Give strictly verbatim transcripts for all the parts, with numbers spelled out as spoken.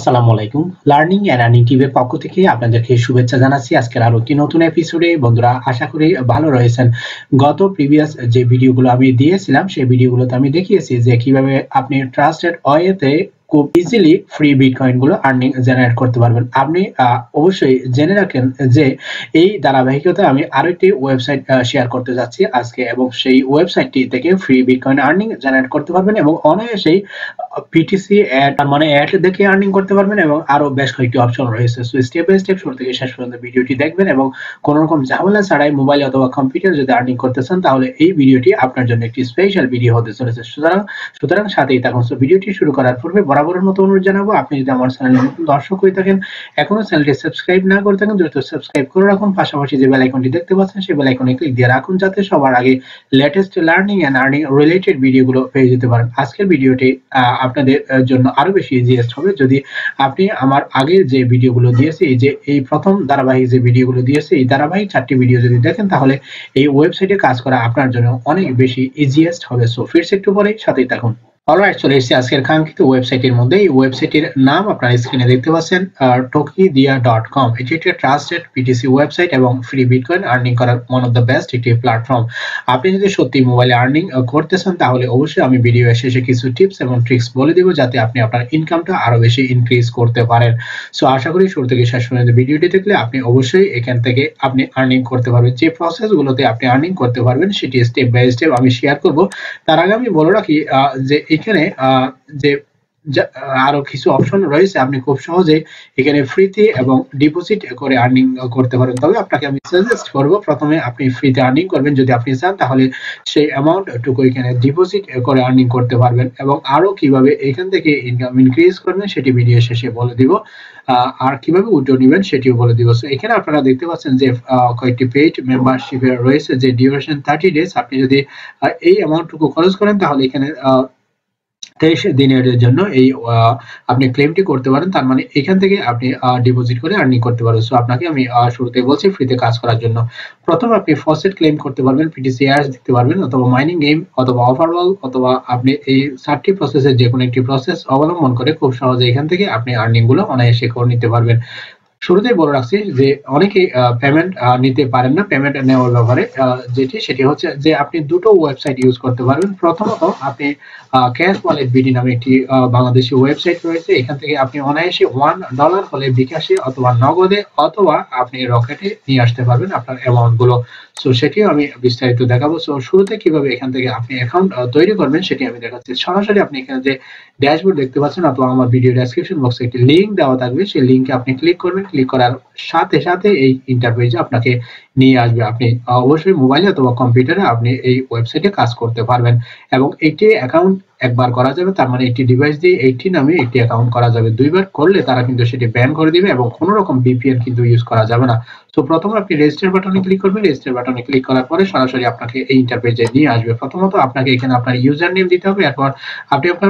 আসসালামু আলাইকুম। Learning and earning টিভির পক্ষ থেকে আপনাদেরকে শুভেচ্ছা জানাচ্ছি আজকের আরো একটি নতুন এপিসোডে। বন্ধুরা, আশা করি ভালো রয়েছেন। গত প্রিভিয়াস যে ভিডিওগুলো আমি দিয়েছিলাম সেই ভিডিওগুলোতে আমি দেখিয়েছি যে কিভাবে আপনি ট্রাস্টেড ওয়েতে খুব ইজিলি ফ্রি বিটকয়েন গুলো আর্নিং জেনারেট করতে পারবেন। আপনি আহ, অবশ্যই জেনে রাখেন যে এই ধারাবাহিকতায় আমি আরো একটি ওয়েবসাইট শেয়ার করতে যাচ্ছি আজকে, এবং সেই ওয়েবসাইটটি থেকে ফ্রি বিটকয়েন আর্নিং জেনারেট করতে পারবেন এবং অনায়াসেই পিটিসি অ্যাড মানে অ্যাড দেখে আর্নিং করতে পারবেন এবং আরো বেশ কয়েকটি অপশন রয়েছে। সো স্টেপ বাই স্টেপ শুরু থেকে শেষ পর্যন্ত ভিডিওটি দেখবেন এবং কোনো রকম ঝামেলা ছাড়াই মোবাইল অথবা কম্পিউটার যদি আর্নিং করতে চান তাহলে এই ভিডিওটি আপনার জন্য একটি স্পেশাল ভিডিও হতে চলেছে। সুতরাং সুতরাং সাথেই থাকুন। সো ভিডিওটি শুরু করার পূর্বে বরাবরের মতো অনুরোধ জানাবো, আপনি যদি আমার চ্যানেলে নতুন দর্শক হয়ে থাকেন, এখনো চ্যানেলটি সাবস্ক্রাইব না করে থাকেন, দ্রুত সাবস্ক্রাইব করে রাখুন। পাশাপাশি যে বেল আইকনটি দেখতে পাচ্ছেন সেই বেল আইকনে ক্লিক দিয়ে রাখুন যাতে সবার আগে latest learning and earning related ভিডিওগুলো পেয়ে যেতে পারেন। আজকের ভিডিওটি আপনাদের জন্য আরো বেশি ইজিয়েস্ট হবে যদি আপনি আমার আগের যে ভিডিওগুলো দিয়েছি, এই যে এই প্রথম ধারাবাহিক যে ভিডিওগুলো দিয়েছি, এই ধারাবাহিক চারটি ভিডিও যদি দেখেন তাহলে এই ওয়েবসাইটে কাজ করা আপনার জন্য অনেক বেশি ইজিয়েস্ট হবে। সো ফিরছে একটু পরে, সাথেই থাকুন। অলরাইট, চলে এসেছি আজকের কাঙ্ক্ষিত ওয়েবসাইটের মধ্যে। এই ওয়েবসাইটের নাম আপনারা স্ক্রিনে দেখতে পাচ্ছেন, টোকিডিয়া ডট কম। এটি একটি ট্রাস্টেড পিটিসি ওয়েবসাইট এবং ফ্রি বিটকয়েন আর্নিং করার ওয়ান অফ দ্য বেস্ট একটি প্ল্যাটফর্ম। আপনি যদি সত্যি মোবাইলে আর্নিং করতে চান তাহলে অবশ্যই আমি ভিডিও শেষে কিছু টিপস এবং ট্রিক্স বলে দেবো যাতে আপনি আপনার ইনকামটা আরো বেশি ইনক্রিজ করতে পারেন। সো আশা করি শুরু থেকে শেষ পর্যন্ত ভিডিওটি দেখলে আপনি অবশ্যই এখান থেকে আপনি আর্নিং করতে পারবেন। যে প্রসেসগুলোতে আপনি আর্নিং করতে পারবেন সেটি স্টেপ বাই স্টেপ আমি শেয়ার করব। তার আগে আমি বলে রাখি যে এখানে যে আরো কিছু অপশন রয়েছে, আপনি খুব সহজে এখানে ফ্রিতে এবং ডিপোজিট করে আর্নিং করতে পারেন। তবে আপনাকে আমি সাজেস্ট করব প্রথমে আপনি ফ্রিতে আর্নিং করবেন যদি আপনি চান, তাহলে সেই অ্যামাউন্ট টুকু এখানে ডিপোজিট করে আর্নিং করতে পারবেন এবং আরো কিভাবে এখান থেকে ইনকাম ইনক্রিজ করবেন সেটি ভিডিও শেষে বলে দিব, আর কিভাবে উইথড্র নেবেন সেটিও বলে দিব। সো এখানে আপনারা দেখতে পাচ্ছেন যে কয়েকটি পেইড মেম্বারশিপের রয়েছে যে ডিউরেশন থার্টি ডেজ। আপনি যদি এই অ্যামাউন্টটুকু খরচ করেন তাহলে এখানে তেইশ দিনের জন্য এই আপনি ক্লেমটি করতে পারেন। তার মানে এখান থেকে আপনি ডিপোজিট করে আর্নিং করতে পারবেন। সো আপনাকে আমি শুরুতে বলছি ফ্রিতে কাজ করার জন্য প্রথমে আপনি ফসেট ক্লেম করতে পারবেন, পিটিসি অ্যাডস দিতে পারবেন, অথবা মাইনিং গেম, অথবা ওভারঅল, অথবা আপনি এই চারটি প্রসেসের যে কোনো একটি প্রসেস অবলম্বন করে খুব সহজে এখান থেকে আপনি আর্নিং গুলো অনায়াসে করে নিতে পারবেন। শুরুতেই বলে রাখছি যে অনেকেই পেমেন্ট নিতে পারেন না। পেমেন্ট নেওয়ার ব্যাপারে যেটি সেটি হচ্ছে যে আপনি দুটো ওয়েবসাইট ইউজ করতে পারবেন। প্রথমত আপনি ক্যাশ ওয়ালেট বিডি নামে একটি বাংলাদেশি ওয়েবসাইট রয়েছে। এখান থেকে আপনি অনায়াসে ওয়ান ডলার হলে বিকাশে অথবা নগদে অথবা আপনি রকেটে নিয়ে আসতে পারবেন আপনার অ্যামাউন্ট গুলো। সো সেটিও আমি বিস্তারিত দেখাবো। সো শুরুতে কিভাবে এখান থেকে আপনি অ্যাকাউন্ট তৈরি করবেন সেটি আমি দেখাচ্ছি। সরাসরি আপনি এখানে যে ড্যাশবোর্ড দেখতে পাচ্ছেন অথবা আমার ভিডিও ডেসক্রিপশন বক্সে একটি লিংক দেওয়া থাকবে, সেই লিংকে আপনি ক্লিক করবেন। ক্লিক করার সাথে সাথে এই ইন্টারফেসে আপনাকে নিয়ে আসবে। আপনি অবশ্যই মোবাইলে অথবা কম্পিউটারে আপনি এই ওয়েবসাইটে কাজ করতে পারবেন এবং একটি অ্যাকাউন্ট একবার করা যাবে, তার মানে একটি ডিভাইস দিয়ে এইটি নামে একটি অ্যাকাউন্ট করা যাবে। দুইবার করলে তারা কিন্তু সেটি ব্যান করে দিবে এবং কোনো রকম ভিপিএন কিন্তু ইউজ করা যাবে না। তো প্রথমে আপনি রেজিস্টার বাটনে ক্লিক করবেন। রেজিস্টার বাটনে ক্লিক করার পরে সরাসরি আপনাকে এই ইন্টারফেসে নিয়ে আসবে। প্রথমত আপনাকে এখানে আপনার ইউজার নেম দিতে হবে, এরপর আপনি আপনার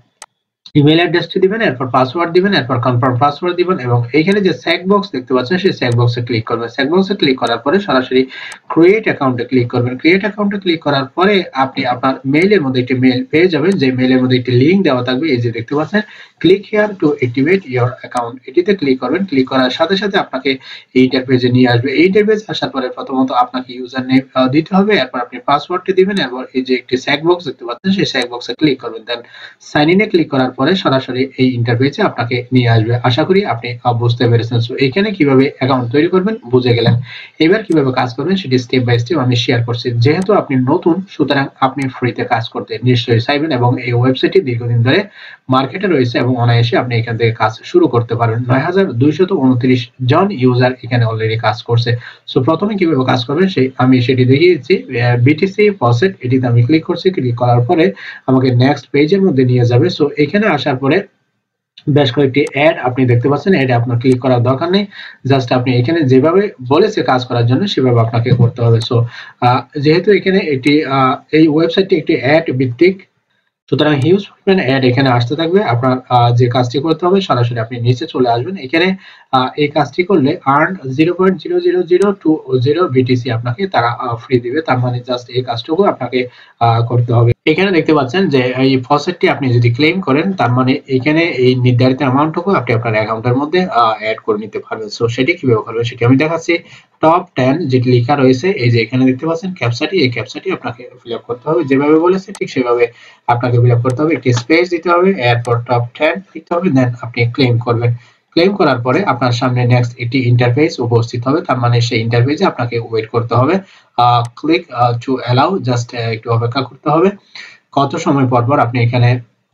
ইমেল অ্যাড্রেসটি দিবেন, এরপর পাসওয়ার্ড দিবেন, এরপর কনফার্ম পাসওয়ার্ড দিবেন এবং এইখানে যে চেক বক্স দেখতে পাচ্ছেন সেই চেক বক্সে ক্লিক করবেন। চেক বক্সে ক্লিক করার পরে সরাসরি ক্রিয়েট অ্যাকাউন্টে ক্লিক করবেন। ক্রিয়েট অ্যাকাউন্টে ক্লিক করার পরে আপনি আপনার মেইলের মধ্যে একটি মেইল পেয়ে যাবেন, যে মেইলের মধ্যে একটি লিংক দেওয়া থাকবে। এই যে দেখতে পাচ্ছেন, click here to activate your account, এটিতে ক্লিক করবেন। ক্লিক করার সাথে সাথে আপনাকে এই ইন্টারফেসে নিয়ে আসবে। এই ইন্টারফেস আসার পরে প্রথমত আপনাকে ইউজার নেম দিতে হবে, এরপর আপনি পাসওয়ার্ডটি দিবেন, এরপর এই যে একটি চেক বক্স দেখতে পাচ্ছেন সেই চেক বক্সে ক্লিক করবেন। দেন সাইন ইনে ক্লিক করার পরে সরাসরি এই ইন্টারফেসে আপনাকে নিয়ে আসবে। আশা করি আপনি বুঝতে পেরেছেন। সো এখানে কিভাবে অ্যাকাউন্ট তৈরি করবেন বুঝে গেলেন। এবার কিভাবে কাজ করবেন সেটি স্টেপ বাই স্টেপ আমি শেয়ার করছি। যেহেতু আপনি নতুন, সুতরাং আপনি ফ্রিতে কাজ করতে নিশ্চয়ই চাইবেন এবং এই ওয়েবসাইটটি দীর্ঘদিন ধরে মার্কেটে রয়েছে এবং অনায়াসে আপনি এখান থেকে কাজ শুরু করতে পারেন। নয় হাজার দুইশত উনত্রিশ জন ইউজার এখানে অলরেডি কাজ করছে। সো প্রথমে কিভাবে কাজ করবেন সেই আমি সেটি দেখিয়েছি। বিটিসি ফসেট, এটিতে আমি ক্লিক করছি। ক্লিক করার পরে আমাকে নেক্সট পেজের মধ্যে নিয়ে যাবে। সো এখানে আসার পরে বেশ কয়েকটি অ্যাড আপনি দেখতে পাচ্ছেন। অ্যাডে আপনার ক্লিক করার দরকার নেই, জাস্ট আপনি এখানে যেভাবে বলেছে কাজ করার জন্য সেভাবে আপনাকে করতে হবে। সো যেহেতু এখানে একটি এই ওয়েবসাইটটি একটি অ্যাড ভিত্তিক, সুতরাং হিউজ পরিমাণ অ্যাড এখানে আসতে থাকবে। আপনার যে কাজটি করতে হবে সরাসরি আপনি নিচে চলে আসবেন। এখানে এই কাজটি করলে earn zero point zero zero zero two zero BTC আপনাকে তারা ফ্রি দিবে। তার মানে জাস্ট এই কাজটুকু আপনাকে করতে হবে। এখানে দেখতে পাচ্ছেন যে এই ফসেটটি আপনি যদি ক্লেম করেন তার মানে এখানে এই নির্ধারিত অ্যামাউন্টটুকু আপনি আপনার অ্যাকাউন্টের মধ্যে অ্যাড করে নিতে পারবেন। সো সেটি কিভাবে করবেন সেটি আমি দেখাচ্ছি। টপ টেন যেটি লেখা রয়েছে এই যে এখানে দেখতে পাচ্ছেন ক্যাপচাটি, এই ক্যাপচাটি আপনাকে ফিল আপ করতে হবে যেভাবে বলেছে ঠিক সেভাবে আপনাকে ফিল আপ করতে হবে। একটি স্পেস দিতে হবে, এরপর টপ টেন লিখতে হবে, দেন আপনি ক্লেম করবেন। ক্লেম করার পরে আপনার সামনে নেক্সট একটি ইন্টারফেস উপস্থিত হবে। তার মানে সেই ইন্টারফেসে আপনাকে ওয়েট করতে হবে। ক্লিক টু অ্যালাউ, জাস্ট একটু অপেক্ষা করতে হবে। কত সময় পর পর আপনি এখানে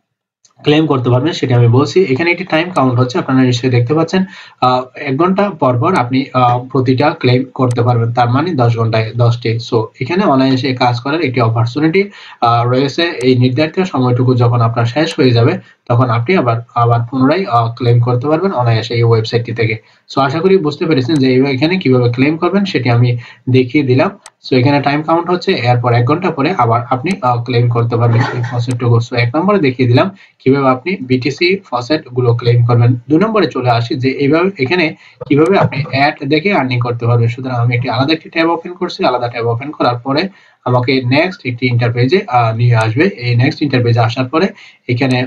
ক্লেম করতে পারবেন সেটা আমি বলছি। এখানে একটি টাইম কাউন্ট হচ্ছে, আপনারা নিশ্চয়ই দেখতে পাচ্ছেন। এক ঘন্টা পর পর আপনি প্রতিটা ক্লেম করতে পারবেন, তার মানে দশ ঘন্টায় দশটি। সো এখানে অনায়াসে কাজ করার একটি অপরচুনিটি রয়েছে। এই নির্ধারিত সময়টুকু যখন আপনার শেষ হয়ে যাবে তখন আপনি আবার আবার পুনরায় ক্লেম করতে পারবেন অনায়াসে এই ওয়েবসাইটটি থেকে। সো আশা করি বুঝতে পেরেছেন যে এখানে কিভাবে ক্লেম করবেন সেটি আমি দেখিয়ে দিলাম। সো এখানে টাইম কাউন্ট হচ্ছে, এরপর এক ঘন্টা পরে আবার আপনি ক্লেম করতে পারবেন এই ফসেটটুকু। সো এক নম্বরে দেখিয়ে দিলাম কিভাবে আপনি বিটিসি ফসেট গুলো ক্লেম করবেন। দুই নম্বরে চলে আসি যে এইভাবে এখানে কিভাবে আপনি অ্যাড দেখে আর্নিং করতে পারবেন। সুতরাং আমি একটি আলাদা একটি ট্যাব ওপেন করছি। আলাদা ট্যাব ওপেন করার পরে আমাকে নেক্সট একটি ইন্টারপেজে নিয়ে আসবে। এই নেক্সট ইন্টারপেজে আসার পরে এখানে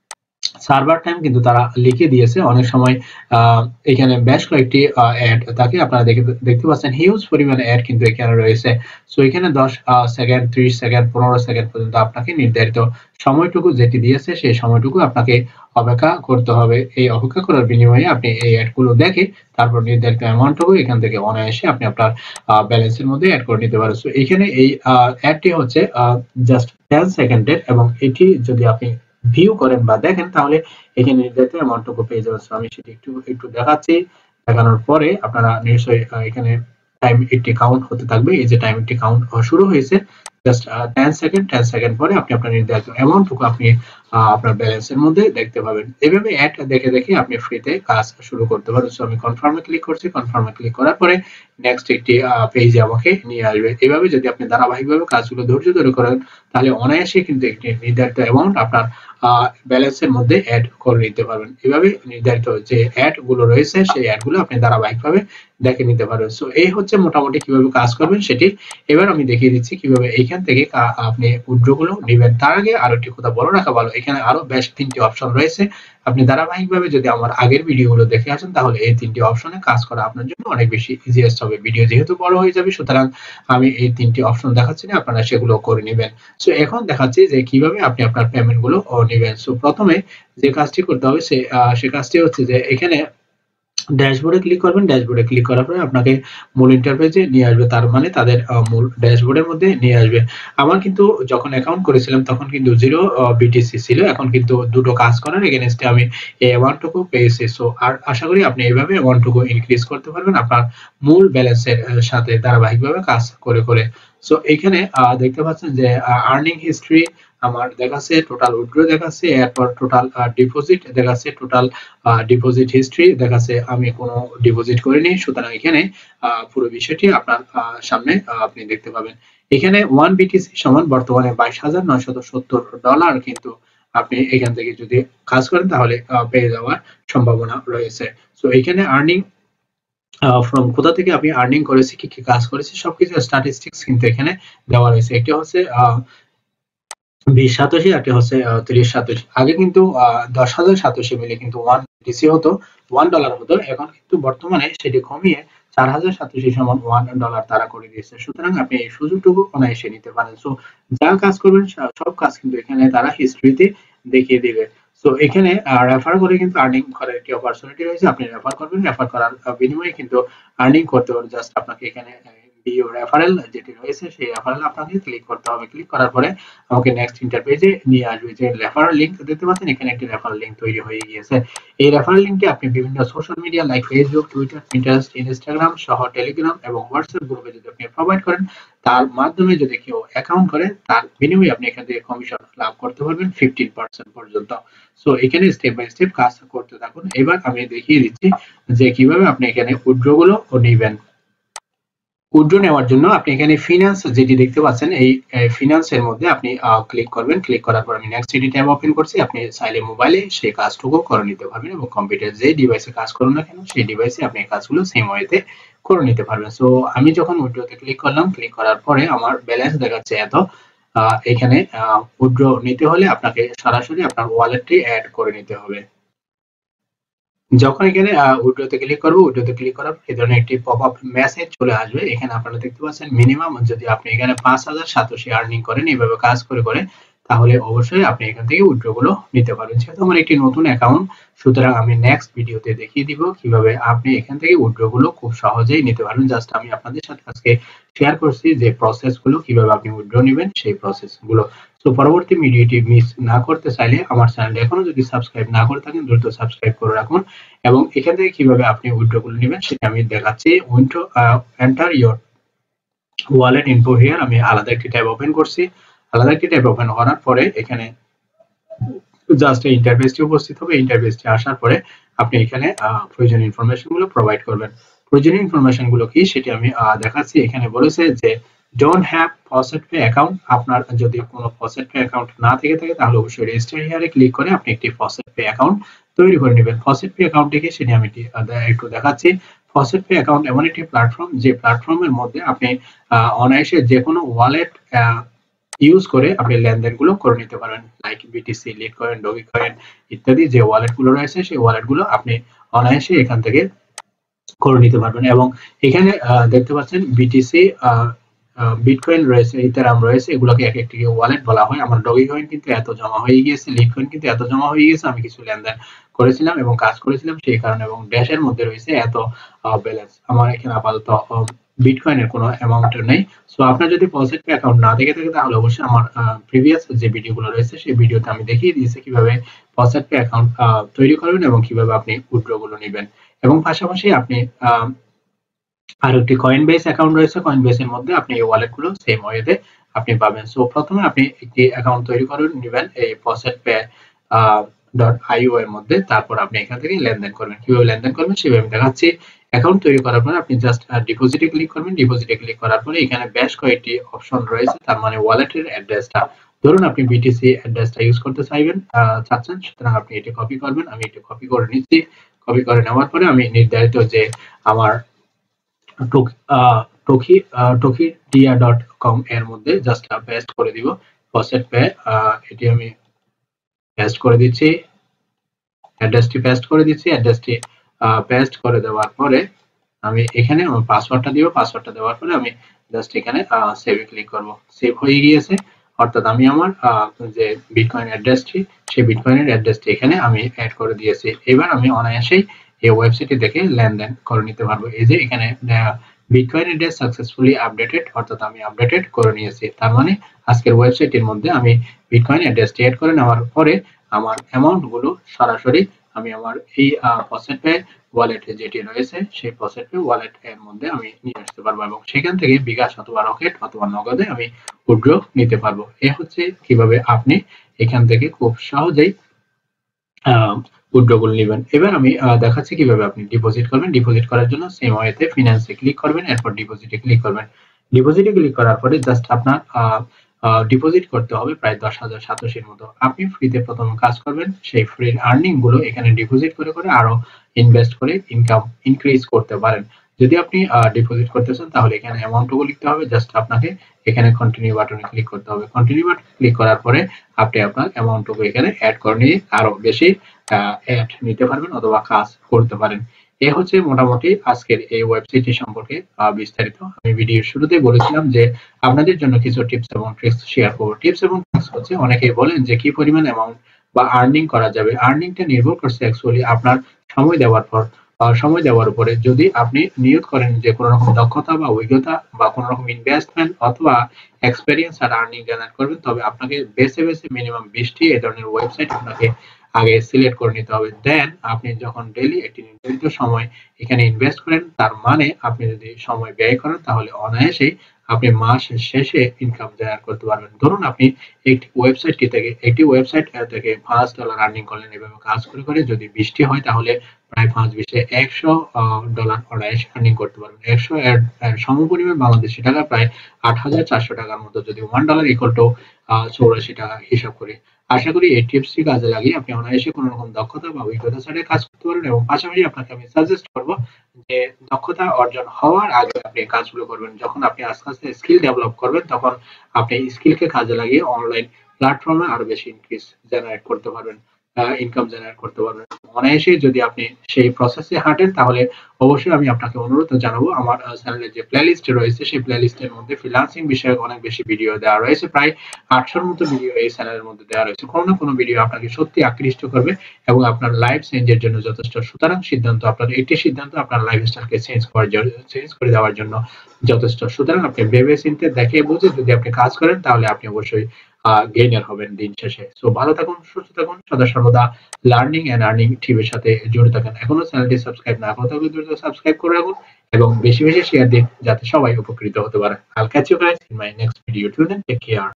সার্ভার টাইম কিন্তু তারা লিখে দিয়েছে। অনেক সময় এখানে বেশ কয়েকটি অ্যাড থাকে, আপনারা দেখতে পাচ্ছেন হিউজ পরিমাণে অ্যাড কিন্তু এখানে রয়েছে। সো এখানে দশ সেকেন্ড, ত্রিশ সেকেন্ড, পনেরো সেকেন্ড পর্যন্ত আপনাকে নির্ধারিত সময়টুকু যেটি দিয়েছে সেই সময়টুকু আপনাকে অপেক্ষা করতে হবে। এই অপেক্ষা করার বিনিময়ে আপনি এই অ্যাডগুলো দেখে তারপর নির্ধারিত অ্যামাউন্টটুকু এখান থেকে অনায়াসে আপনি আপনার ব্যালেন্সের মধ্যে অ্যাড করে নিতে পারেন। সো এখানে এই অ্যাডটি হচ্ছে জাস্ট দশ সেকেন্ডের এবং এটি যদি আপনি ভিউ করেন বা দেখেন তাহলে এখানে নির্ধারিত অ্যামাউন্টটুকু পেয়ে যাবেন। সো আমি সেটি একটু একটু দেখাচ্ছি। দেখানোর পরে আপনারা নিশ্চয়ই এখানে টাইম একটি কাউন্ট হতে থাকবে। এই যে টাইম একটি কাউন্ট শুরু হয়েছে, জাস্ট দশ সেকেন্ড দশ সেকেন্ড পরে আপনি আপনার নির্ধারিত অ্যামাউন্টটুকু আপনি আপনার ব্যালেন্সের মধ্যে দেখতে পাবেন। এভাবে অ্যাড দেখে দেখে আপনি ফ্রিতে কাজ শুরু করতে পারেন। সো আমি কনফার্মে ক্লিক করছি। কনফার্মে ক্লিক করার পরে নেক্সট একটি পেজে আমাকে নিয়ে আসবে। এভাবে যদি আপনি ধারাবাহিকভাবে কাজগুলো ধৈর্য ধরে করেন তাহলে অনায়াসে কিন্তু একটি নির্ধারিত অ্যামাউন্ট আপনার ব্যালেন্সের মধ্যে অ্যাড করে নিতে পারবেন। এভাবে নির্ধারিত যে অ্যাড গুলো রয়েছে সেই অ্যাড গুলো আপনি ধারাবাহিকভাবে দেখে নিতে পারবেন। সো এই হচ্ছে মোটামুটি কিভাবে কাজ করবেন সেটি। এবার আমি দেখিয়ে দিচ্ছি কিভাবে এইখান থেকে আপনি উইথড্রগুলো নেবেন। তার আগে আরো একটি কথা বলে রাখা ভালো, এখানে আরো বেশ তিনটি অপশন রয়েছে। আপনি ধারাবাহিকভাবে যদি আমার আগের ভিডিওগুলো দেখে আসেন তাহলে এই তিনটি অপশনে কাজ করা আপনার জন্য অনেক বেশি ইজিয়েস্ট হবে। ভিডিও যেহেতু বড় হয়ে যাবে সুতরাং আমি এই তিনটি অপশন দেখাচ্ছি না, আপনারা সেগুলো করে নেবেন। সো এখন দেখাচ্ছি যে কিভাবে আপনি আপনার পেমেন্ট গুলো নেবেন। সো প্রথমে যে কাজটি করতে হবে সে সে কাজটি হচ্ছে যে এখানে ড্যাশবোর্ডে ক্লিক করবেন। ড্যাশবোর্ডে ক্লিক করার পরে আপনাকে মূল ইন্টারফেসে নিয়ে আসবে, তার মানে তাদের মূল ড্যাশবোর্ডের মধ্যে নিয়ে আসবে। আমার কিন্তু যখন অ্যাকাউন্ট করেছিলাম তখন কিন্তু জিরো বিটিসি ছিল, এখন কিন্তু দুটো কাজ করার এগেইনস্টে আমি এই অ্যামাউন্টটুকু পেয়েছি। সো আর আশা করি আপনি এইভাবে অ্যামাউন্টটুকু ইনক্রিজ করতে পারবেন আপনার মূল ব্যালেন্সের সাথে ধারাবাহিকভাবে কাজ করে করে। সো এখানে দেখতে পাচ্ছেন যে আর্নিং হিস্ট্রি আমার দেখাচ্ছে, টোটাল উইথড্র দেখাচ্ছে, এরপর টোটাল ডিপোজিট দেখাচ্ছে, টোটাল ডিপোজিট হিস্ট্রি দেখাচ্ছে। আমি কোনো ডিপোজিট করিনি সুতরাং এখানে পুরো বিষয়টি আপনার সামনে আপনি দেখতে পাবেন। এখানে ওয়ান বিটিসি সমান বর্তমানে বাইশ হাজার নয়শত সত্তর ডলার কিন্তু আপনি এখান থেকে যদি কাজ করেন তাহলে পেয়ে যাওয়ার সম্ভাবনা রয়েছে। সো এখানে আর্নিং ফ্রম কোথা থেকে আপনি আর্নিং করেছি, কি কি কাজ করেছি সবকিছু স্ট্যাটিস্টিক্স কিন্তু এখানে দেওয়া রয়েছে। একটি হচ্ছে বিশ সাতোশি, আরটি হচ্ছে ত্রিশ সাতোশি। আগে কিন্তু দশ হাজার সাতোশি মিলে কিন্তু ওয়ান বিটিসি হতো, ওয়ান ডলার হতো। এখন কিন্তু বর্তমানে সেটি কমিয়ে চার হাজার সাতোশি সমান ওয়ান ডলার তারা করে দিয়েছে। সুতরাং আপনি এই সুযোগটুকু অনায়াসে নিতে পারেন। সো যা কাজ করবেন সব কাজ কিন্তু এখানে তারা হিস্ট্রিতে দেখিয়ে দিবে। সো এখানে রেফার করে কিন্তু আর্নিং করার একটি অপরচুনিটি রয়েছে। আপনি রেফার করবেন, রেফার করার বিনিময়ে কিন্তু আর্নিং করতে পারবেন। জাস্ট আপনাকে এখানে ভিউ রেফারেল যেটি রয়েছে সেই রেফারেল আপনাকে ক্লিক করতে হবে। ক্লিক করার পরে আমাকে নেক্সট ইন্টারপেজে নিয়ে আসবে। যে রেফারেল লিংক দেখতে পাচ্ছেন এখানে একটি রেফারেল লিংক তৈরি হয়ে গিয়েছে। এই রেফারেল লিংকটি আপনি বিভিন্ন social media like Facebook, Twitter, Pinterest, Instagram সহ টেলিগ্রাম এবং হোয়াটসঅ্যাপ গ্রুপে যদি আপনি প্রোভাইড করেন তার মাধ্যমে যদি কেউ অ্যাকাউন্ট করে তার বিনিময়ে আপনি এখান থেকে কমিশন লাভ করতে পারবেন ফিফটিন পার্সেন্ট পর্যন্ত। সো এখানে স্টেপ বাই স্টেপ কাজ করতে থাকুন। এবার আমি দেখিয়ে দিচ্ছি যে কিভাবে আপনি এখানে উইথড্র গুলো নেবেন। উইথড্র নেওয়ার জন্য আপনি এখানে ফিনান্স যেটি দেখতে পাচ্ছেন, এই ফিনান্সের মধ্যে আপনি ক্লিক করবেন। ক্লিক করার পর আমি নেক্সট সিটি ট্যাব ওপেন করছি। আপনি চাইলে মোবাইলে সেই কাজটুকু করে নিতে পারবেন এবং কম্পিউটার যে ডিভাইসে কাজ করুন না কেন সেই ডিভাইসে আপনি এই কাজগুলো সেম ওয়েতে করে নিতে পারবেন। সো আমি যখন উইথড্রতে ক্লিক করলাম, ক্লিক করার পরে আমার ব্যালেন্স দেখাচ্ছে এত। এখানে উইথড্র নিতে হলে আপনাকে সরাসরি আপনার ওয়ালেটটি অ্যাড করে নিতে হবে। যখন এখানে উইথড্রতে ক্লিক করব, উইথড্রতে ক্লিক করার এই ধরনের একটি পপআপ মেসেজ চলে আসবে। এখানে আপনারা দেখতে পাচ্ছেন মিনিমাম যদি আপনি এখানে পাঁচ হাজার সাতোশি আর্নিং করেন এইভাবে কাজ করে করে, তাহলে অবশ্যই আপনি এখান থেকে উইথড্র গুলো নিতে পারবেন। যেহেতু আমার একটি নতুন অ্যাকাউন্ট, সুতরাং আমি নেক্সট ভিডিওতে দেখিয়ে দিব কিভাবে আপনি এখান থেকে উইথড্র গুলো খুব সহজেই নিতে পারবেন। জাস্ট আমি আপনাদের সাথে আজকে শেয়ার করছি যে প্রসেস গুলো কিভাবে আপনি উইথড্র নেবেন সেই প্রসেস গুলো। তো পরবর্তী ভিডিওটি মিস না করতে চাইলে আমার চ্যানেল এখনো যদি সাবস্ক্রাইব না করে থাকেন দ্রুত সাবস্ক্রাইব করে রাখুন এবং এখান থেকে কিভাবে আপনি উইথড্র গুলো নেবেন সেটা আমি দেখাচ্ছি। Withdraw enter your wallet info here, আমি আলাদা একটি ট্যাব ওপেন করছি। আলাদা একটি ট্যাব ওপেন করার পরে এখানে জাস্ট এই ইন্টারফেসটি উপস্থিত হবে। ইন্টারফেসটি আসার পরে আপনি এখানে প্রয়োজনীয় ইনফরমেশন গুলো প্রোভাইড করবেন। প্রয়োজনীয় ইনফরমেশন গুলো কি সেটি আমি দেখাচ্ছি। এখানে বলেছে যে don't have faucet pay account. আপনার যদি কোনো ফসেট পে অ্যাকাউন্ট না থেকে থাকে তাহলে অবশ্যই রেজিস্টার হিয়ারে ক্লিক করে আপনি একটি ফসেট পে অ্যাকাউন্ট তৈরি করে নেবেন। ফসেট পে অ্যাকাউন্ট থেকে সেটি আমি একটু দেখাচ্ছি। ফসেট পে অ্যাকাউন্ট এমন একটি প্ল্যাটফর্ম যে প্ল্যাটফর্মের মধ্যে আপনি অনায়াসে যে কোনো ওয়ালেট ইউজ করে আপনি লেনদেনগুলো করে নিতে পারেন, লাইক বিটিসি, লিটকয়েন, ডগিকয়েন ইত্যাদি যে ওয়ালেটগুলো রয়েছে সেই ওয়ালেটগুলো আপনি অনায়াসে এখান থেকে করে নিতে পারবেন। এবং এখানে দেখতে পাচ্ছেন বিটিসি, বিটকয়েন রয়েছে, ইথারিয়াম রয়েছে, এগুলোকে এক একটি ওয়ালেট বলা হয়। আমার ডগিকয়েন কিন্তু এত জমা হয়ে গিয়েছে, লিটকয়েন কিন্তু এত জমা হয়ে গিয়েছে, আমি কিছু লেনদেন করেছিলাম এবং কাজ করেছিলাম সেই কারণে, এবং ড্যাশের মধ্যে রয়েছে এত ব্যালেন্স। আমার এখানে আপাতত বিটকয়েনের কোনো অ্যামাউন্ট নেই। সো আপনার যদি ফসেট পে অ্যাকাউন্ট না থেকে থাকে তাহলে অবশ্যই আমার প্রিভিয়াস যে ভিডিওগুলো রয়েছে সেই ভিডিওতে আমি দেখিয়ে দিয়েছি কিভাবে ফসেট পে অ্যাকাউন্ট তৈরি করবেন এবং কিভাবে আপনি উইথড্র গুলো নেবেন। এবং পাশাপাশি আপনি আর একটি কয়েনবেস অ্যাকাউন্ট রয়েছে, কয়েনবেসের মধ্যে আপনি এই ওয়ালেটগুলো সেম ওয়েতে আপনি পাবেন। সো প্রথমে আপনি একটি অ্যাকাউন্ট তৈরি করে নেবেন এই ফসেট পে ডট আইও এর মধ্যে, তারপর আপনি এখান থেকে লেনদেন করবেন। কিভাবে লেনদেন করবেন সেভাবে আমি দেখাচ্ছি। অ্যাকাউন্ট তৈরি করার পর আপনি জাস্ট ডিপোজিটে ক্লিক করবেন। ডিপোজিটে ক্লিক করার পরে এখানে বেশ কয়েকটি অপশন রয়েছে, তার মানে ওয়ালেটের অ্যাড্রেসটা, ধরুন আপনি বিটিসি অ্যাড্রেসটা ইউজ করতে চাইবেন চাচ্ছেন, সুতরাং আপনি এটি কপি করবেন। আমি এটি কপি করে নিচ্ছি। কপি করে নেওয়ার পরে আমি নির্ধারিত যে আমার টকি টকিডিয়া ডট কম এর মধ্যে জাস্ট পেস্ট করে দিব ফসেট পে, এটি আমি পেস্ট করে দিচ্ছি। অ্যাড্রেসটি পেস্ট করে দিচ্ছি। অ্যাড্রেসটি পেস্ট করে দেওয়ার পরে আমি এখানে আমার পাসওয়ার্ডটা দিব। পাসওয়ার্ডটা দেওয়ার পরে আমি জাস্ট এখানে সেভে ক্লিক করব। সেভ হয়ে গিয়েছে, অর্থাৎ আমি আমার যে বিটকয়েন অ্যাড্রেসটি সেই বিটকয়েনের অ্যাড্রেসটি এখানে আমি অ্যাড করে দিয়েছি। এবার আমি অনায়াসেই এই ওয়েবসাইটে দেখে লেনদেন করে নিতে পারবো। এই যে এখানে বিটকয়েন অ্যাড্রেস সাকসেসফুলি আপডেটেড, অর্থাৎ আমি আপডেটেড করে নিয়েছি। তার মানে আজকের ওয়েবসাইটের মধ্যে আমি বিটকয়েন অ্যাড্রেসটি অ্যাড করে নেওয়ার পরে আমার অ্যামাউন্ট গুলো সরাসরি আমি আমার এই ফসেট পে ওয়ালেটে যেটি রয়েছে সেই ফসেট পে ওয়ালেট এর মধ্যে আমি নিয়ে আসতে পারবো এবং সেখান থেকে বিকাশ অথবা রকেট অথবা নগদে আমি উইথড্র নিতে পারবো। এ হচ্ছে কিভাবে আপনি এখান থেকে খুব সহজেই উইথড্র গুলো নেবেন। এবার আমি দেখাচ্ছি কিভাবে আপনি ডিপোজিট করবেন। ডিপোজিট করার জন্য সেম ওয়েতে ফিনান্সে ক্লিক করবেন, এরপর ডিপোজিটে ক্লিক করবেন। ডিপোজিটে ক্লিক করার পরে জাস্ট আপনার ডিপোজিট করতে হবে প্রায় দশ হাজার সাতোশির মতো। আপনি ফ্রিতে প্রথম কাজ করবেন, সেই ফ্রি আর্নিং গুলো এখানে ডিপোজিট করে করে আরো ইনভেস্ট করে ইনকাম ইনক্রিজ করতে পারেন। যদি আপনি ডিপোজিট করতে চান তাহলে এখানে অ্যামাউন্টটুকু লিখতে হবে, জাস্ট আপনাকে এখানে কন্টিনিউ বাটনে ক্লিক করতে হবে। কন্টিনিউ বাটনে ক্লিক করার পরে আপনি আপনার অ্যামাউন্টটুকু এখানে অ্যাড করে নিয়ে আরো বেশি অ্যাড নিতে পারবেন অথবা কাজ করতে পারেন। এ হচ্ছে মোটামুটি আজকের এই ওয়েবসাইটটি সম্পর্কে বিস্তারিত। আমি ভিডিওর শুরুতেই বলেছিলাম যে আপনাদের জন্য কিছু টিপস এবং ট্রিক্স শেয়ার করব। টিপস এবং ট্রিক্স হচ্ছে, অনেকেই বলেন যে কি পরিমাণ অ্যামাউন্ট বা আর্নিং করা যাবে। আর্নিংটা নির্ভর করছে অ্যাকচুয়ালি আপনার সময় দেওয়ার পর, সময় দেওয়ার উপরে। যদি আপনি নিয়ত করেন যে কোনো রকম দক্ষতা বা অভিজ্ঞতা বা কোনো রকম ইনভেস্টমেন্ট অথবা এক্সপেরিয়েন্স আর আর্নিং জেনারেট করবেন, তবে আপনাকে বেছে বেছে মিনিমাম বিশটি এই ধরনের ওয়েবসাইট আপনাকে আগে সিলেক্ট করে নিতে হবে। দেন আপনি যখন ডেইলি একটি নির্ধারিত সময় এখানে ইনভেস্ট করেন, তার মানে আপনি যদি সময় ব্যয় করেন তাহলে অনায়াসেই আপনি মাস শেষে ইনকাম জেনারেট করতে পারবেন। ধরুন আপনি একটি ওয়েবসাইট কি থেকে একটি ওয়েবসাইট থেকে পাঁচ ডলার আর্নিং করলেন। এভাবে কাজ করে, করে যদি বিশ টি হয় তাহলে প্রায় পাঁচ বিশে একশো আ ডলার অনায়াসে আর্নিং করতে পারবেন। একশো এর এর সমপরিমাণ বাংলাদেশী টাকা প্রায় আট হাজার চারশো টাকার মতো, যদি এক ডলার ইকুয়াল টু আ চৌরাশি টাকা হিসাব করি। আশা করি এই টিপসটি কাজে লাগিয়ে আপনি অনায়াসে কোনো রকম দক্ষতা বা অভিজ্ঞতা ছাড়াই কাজ করতে পারবেন, এবং পাশাপাশি আপনাকে আমি সাজেস্ট করব যে দক্ষতা অর্জন হওয়ার আগে আপনি কাজগুলো করবেন। যখন আপনি আস্তে, আস্তে স্কিল ডেভেলপ করবেন তখন আপনি স্কিলকে কাজে লাগিয়ে অনলাইন প্ল্যাটফর্মে আরো বেশি ইনক্রিজ জেনারেট করতে পারবেন, আ ইনকাম জেনারেট করতে পারবেন। অনায়াসে যদি আপনি সেই প্রসেসে হাঁটেন তাহলে অবশ্যই আমি আপনাকে অনুরোধ জানাবো আমার আ চ্যানেলে যে প্লেলিস্ট রয়েছে সেই প্লেলিস্টের মধ্যে ফ্রিল্যান্সিং বিষয়ক অনেক বেশি ভিডিও দেওয়া রয়েছে। প্রায় আটশো র মতো ভিডিও এই চ্যানেলের মধ্যে দেওয়া রয়েছে। কোনো না কোনো ভিডিও আপনাকে সত্যি আকৃষ্ট করবে এবং আপনার লাইফ চেঞ্জের জন্য যথেষ্ট। সুতরাং সিদ্ধান্ত আপনার, একটি সিদ্ধান্ত আপনার লাইফস্টাইলকে চেঞ্জ করার জন্য, চেঞ্জ করে দেওয়ার জন্য যথেষ্ট। সুতরাং আপনি ভেবে চিন্তে দেখে বুঝে যদি আপনি কাজ করেন তাহলে আপনি অবশ্যই আ গেইনার হবেন দিন শেষে। সো ভালো থাকুন, সুস্থ থাকুন, সদা সর্বদা লার্নিং অ্যান্ড আর্নিং টিমের সাথে জুড়ে থাকেন। এখনো চ্যানেলটি সাবস্ক্রাইব না করে থাকলে দ্রুত সাবস্ক্রাইব করে রাখুন এবং বেশি, বেশি শেয়ার দিন যাতে সবাই উপকৃত হতে পারে। I'll catch you guys in my next video. Till then, take care.